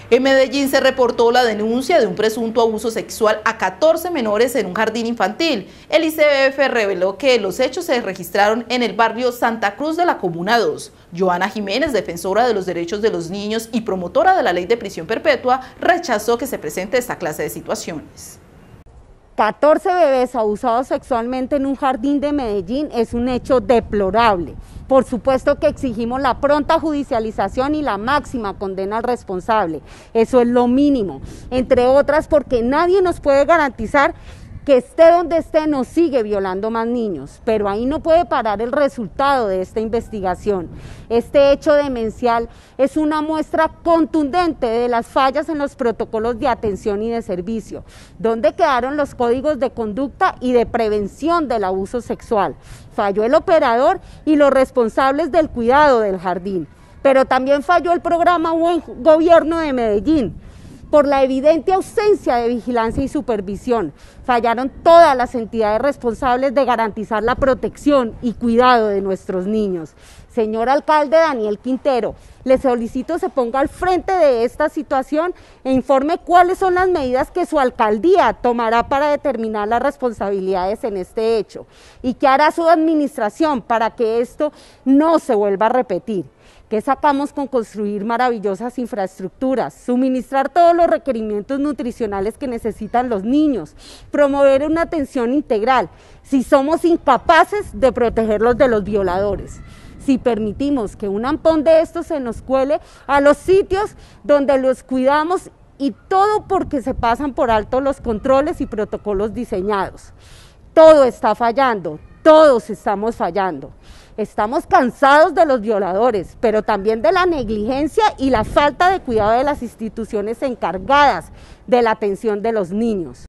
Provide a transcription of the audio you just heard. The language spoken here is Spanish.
En Medellín se reportó la denuncia de un presunto abuso sexual a 14 menores en un jardín infantil. El ICBF reveló que los hechos se registraron en el barrio Santa Cruz de la Comuna 2. Joana Jiménez, defensora de los derechos de los niños y promotora de la ley de prisión perpetua, rechazó que se presente esta clase de situaciones. 14 bebés abusados sexualmente en un jardín de Medellín es un hecho deplorable. Por supuesto que exigimos la pronta judicialización y la máxima condena al responsable. Eso es lo mínimo, entre otras porque nadie nos puede garantizar que esté donde esté nos sigue violando más niños, pero ahí no puede parar el resultado de esta investigación. Este hecho demencial es una muestra contundente de las fallas en los protocolos de atención y de servicio, donde quedaron los códigos de conducta y de prevención del abuso sexual. Falló el operador y los responsables del cuidado del jardín, pero también falló el programa Buen Gobierno de Medellín, por la evidente ausencia de vigilancia y supervisión. Fallaron todas las entidades responsables de garantizar la protección y cuidado de nuestros niños. Señor alcalde Daniel Quintero, le solicito se ponga al frente de esta situación e informe cuáles son las medidas que su alcaldía tomará para determinar las responsabilidades en este hecho y qué hará su administración para que esto no se vuelva a repetir. ¿Qué sacamos con construir maravillosas infraestructuras, suministrar todos los requerimientos nutricionales que necesitan los niños, promover una atención integral, si somos incapaces de protegerlos de los violadores? Si permitimos que un ampón de estos se nos cuele a los sitios donde los cuidamos y todo porque se pasan por alto los controles y protocolos diseñados. Todo está fallando, todos estamos fallando. Estamos cansados de los violadores, pero también de la negligencia y la falta de cuidado de las instituciones encargadas de la atención de los niños.